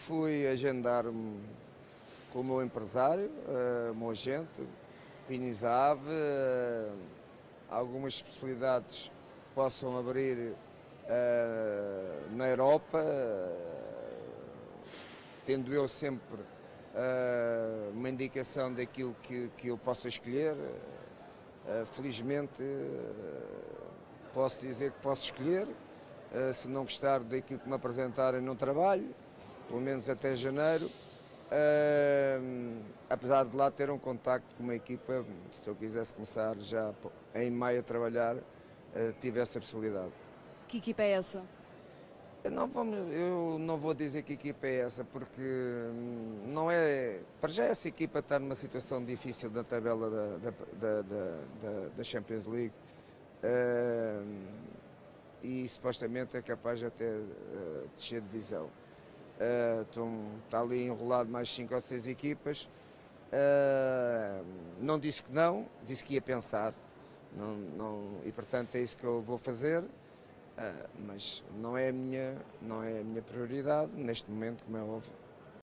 fui agendar-me com o meu empresário, o meu agente, Pinizave, algumas possibilidades possam abrir na Europa, tendo eu sempre uma indicação daquilo que eu possa escolher. Felizmente posso dizer que posso escolher. Se não gostar daquilo que me apresentarem, não trabalho, pelo menos até janeiro. Apesar de lá ter um contacto com uma equipa, se eu quisesse começar já em maio a trabalhar, tive essa possibilidade. Que equipa é essa? Eu não vou dizer que equipa é essa, porque não é. Para já essa equipa está numa situação difícil da tabela da Champions League. E supostamente é capaz de até descer de divisão. Está ali enrolado mais 5 ou 6 equipas. Não disse que não, disse que ia pensar. E portanto é isso que eu vou fazer. Mas não é a minha prioridade neste momento, como é óbvio.